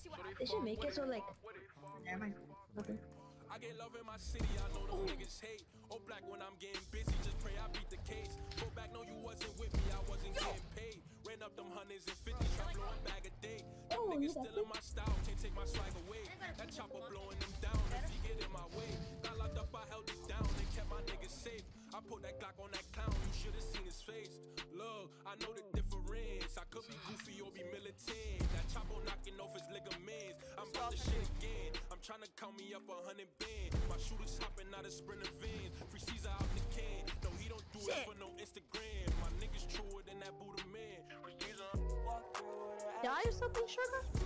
They should make it so like. Never mind. Okay. I get love in my city, I know them niggas hate. Oh, black when I'm getting busy, just pray I beat the case. Go back, no, you wasn't with me, I wasn't getting paid. Ran up them hundreds and fifties, I blow a bag a day. Them niggas still in my style, can't take my swag away. That chopper blowing them down, if he get in my way. Got locked up, I held it down, and kept my niggas safe. I put that Glock on that clown, you should've seen his face. Look, I know the difference, I could be goofy or be militant. That chopper knocking off his ligaments. I'm about to shit again, I'm trying to count me up 100 band. My shooters hopping out of Sprinter vans. Free Caesar out the can. No, he don't do it for no Instagram. My niggas truer than that Buddha man. Free Caesar. Die or something, sugar?